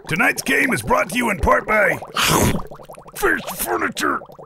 Tonight's game is brought to you in part by Fixed Furniture.